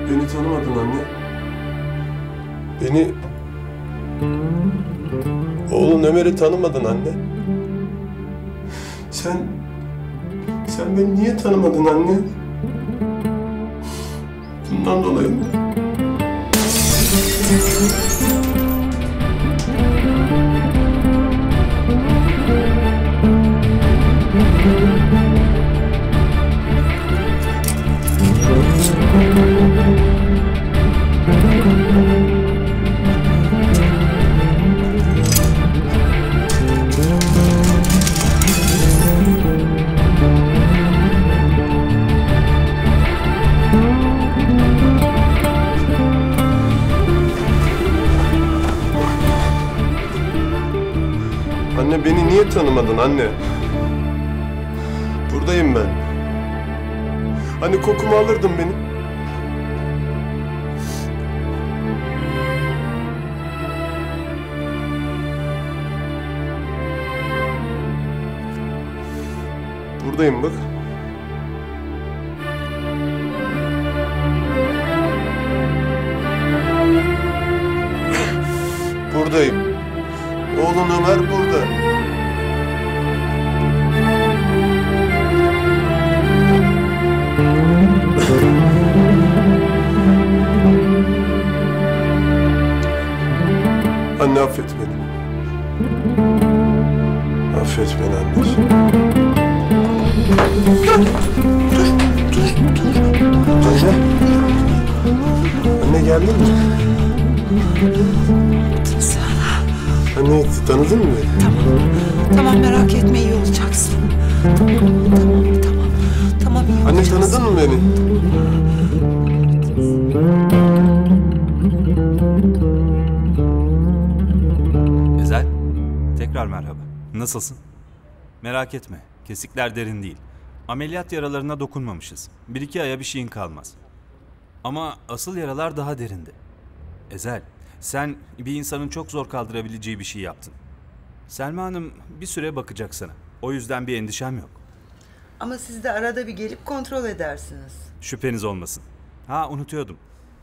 Beni tanımadın anne. Beni... Oğlun Ömer'i tanımadın anne. Sen beni niye tanımadın anne? Bundan dolayı mı? Anne beni niye tanımadın anne? Buradayım ben. Hani kokumu alırdın benim. Buradayım bak. Buradayım. Oğlun Ömer burada. Anne affet beni. Affet beni anneciğim. Dur. Anne geldin mi? Anne tanıdın mı beni? Tamam merak etme iyi olacaksın. Tamam iyi Anne olacaksın. tanıdın mı beni? Ezel, tekrar merhaba. Nasılsın? Merak etme, kesikler derin değil. Ameliyat yaralarına dokunmamışız. 1-2 aya bir şeyin kalmaz. Ama asıl yaralar daha derinde. Ezel, sen bir insanın çok zor kaldırabileceği bir şey yaptın. Selma Hanım bir süre bakacak sana. O yüzden bir endişem yok. Ama siz de arada bir gelip kontrol edersiniz. Şüpheniz olmasın. Ha unutuyordum.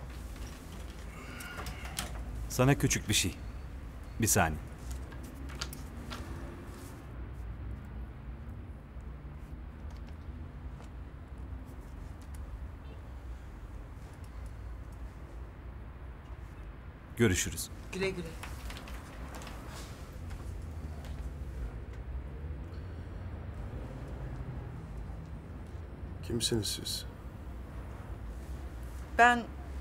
Sana küçük bir şey. Bir saniye. Görüşürüz. Güle güle. Kimsiniz siz? Ben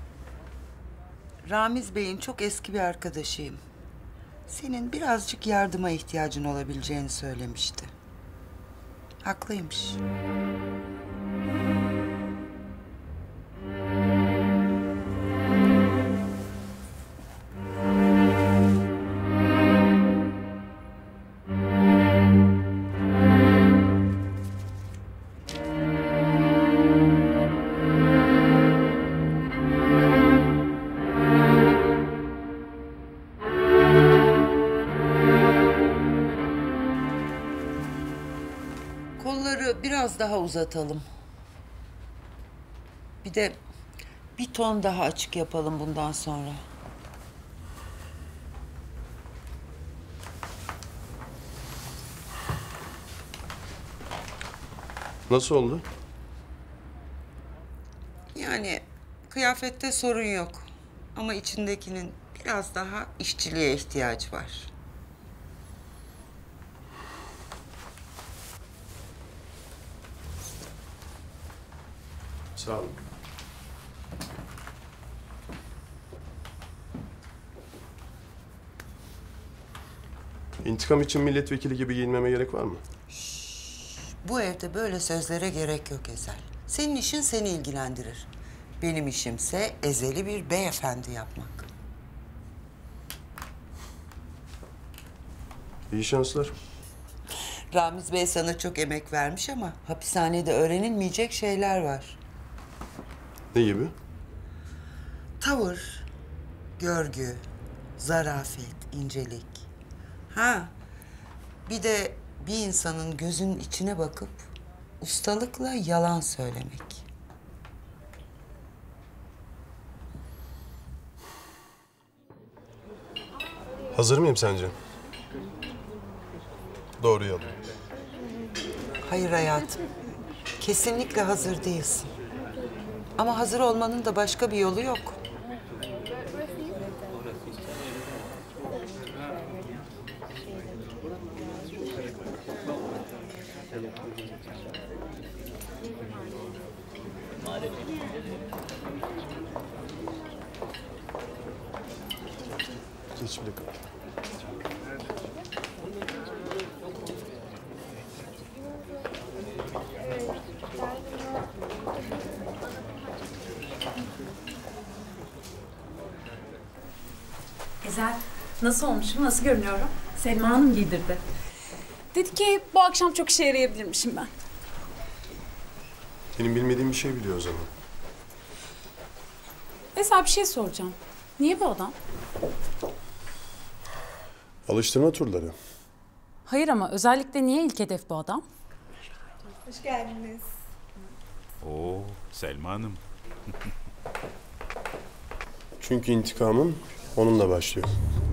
Ramiz Bey'in çok eski bir arkadaşıyım. Senin birazcık yardıma ihtiyacın olabileceğini söylemişti. Haklıymış. Kolları biraz daha uzatalım. Bir de bir ton daha açık yapalım bundan sonra. Nasıl oldu? Yani kıyafette sorun yok. Ama içindekinin biraz daha işçiliğe ihtiyacı var. Sağ olun. İntikam için milletvekili gibi giyinmeme gerek var mı? Bu evde böyle sözlere gerek yok Ezel. Senin işin seni ilgilendirir. Benim işimse ezeli bir beyefendi yapmak. İyi şanslar. Ramiz Bey sana çok emek vermiş ama hapishanede öğrenilmeyecek şeyler var. Ne gibi? Tavır, görgü, zarafet, incelik. Ha, bir de bir insanın gözünün içine bakıp ustalıkla yalan söylemek. Hazır mıyım sence? Doğruyu alayım. Hayır hayatım. Kesinlikle hazır değilsin. Ama hazır olmanın da başka bir yolu yok. Geç bile kal. Ezel, nasıl olmuşum, nasıl görünüyorum? Selma Hanım giydirdi. Dedi ki bu akşam çok işe yarayabilirmişim ben. Benim bilmediğim bir şey biliyor o zaman. Ezel bir şey soracağım. Niye bu adam? Alıştırma turları. Hayır ama özellikle niye ilk hedef bu adam? Hoş geldiniz. Oo, Selma Hanım. Çünkü intikamım onunla başlıyor.